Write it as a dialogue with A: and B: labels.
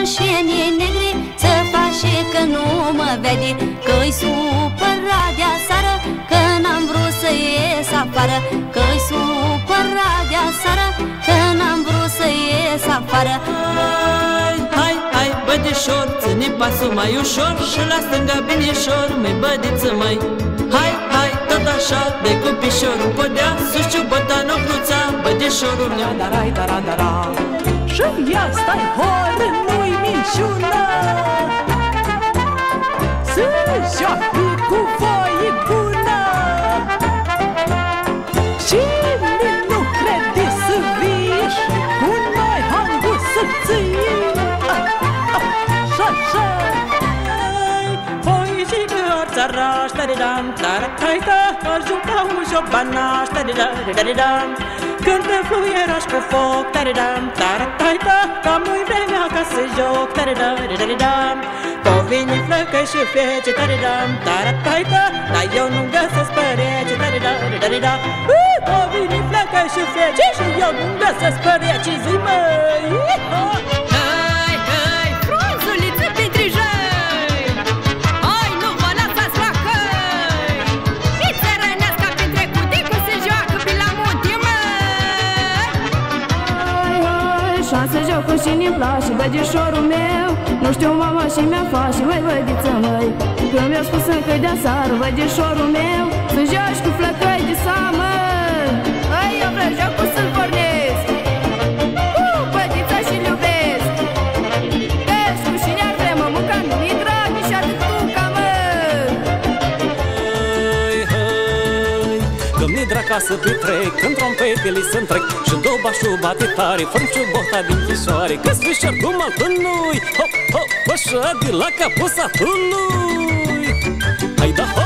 A: pânșeni negri, să face că nu mă vede, că-i supărat de aseară, că n-am vrut să ies afară, că-i supărat de aseară, că n-am vrut să ies afară.
B: Hai, hai, hai, bădișor, ține pasul mai ușor și la stânga binișor, mai bădiță mai. Hai, hai, tot așa, de cu pișorul podea, sus ciubăta nocluța, bădișorul meu.
C: Darai, dara, dara. Și ia stai horă, nu-i minciună, să joacă cu voie bună. Cine nu crede să vii și cu noi hangu să ții, așa.
B: Voi și țaraș, tare-dam, tara-tai-ta, ajuta un șobanaș, tare-da-da-da-dam. Cântă fluieraș cu foc, tare-dam, tara-tai-ta, cam nu-i vremea ca să joc, tare-da-da-da-dam. Povini flăcăi și fece, tare-dam, tara-tai-ta, dar eu nu găsesc părece, tare-da-da-da-da. Povini flăcăi și fece și eu nu găsesc părece, zi măi.
D: Hăi, hăi, frunzuliță Petrijăi, hai, nu vă lăsați la căi. Fiți rănească printre cuticul se joacă pe la munte, măi.
E: Hai, hai, șanse jocul și ne-mi place, bădișorul meu, nu știu mama și mi-a face, măi, bădiță, măi. Când mi-a spus încă de-aseară, bădișorul meu, să joci cu flăcăi de samă. Hai, eu vreau jocul să-l pornesc, bădița și-l iubesc. Deci cu cine ar vremă, mânca nu-i drag, și atât tuca, mă.
C: Hai, hai, că-mi draca să petrec, când trompetele să-mi trec și dobașul bate tare, fără ciubota din chisoare, că-s fișor cum altânui, hop, hop, așa de la capusa tului. Hai da,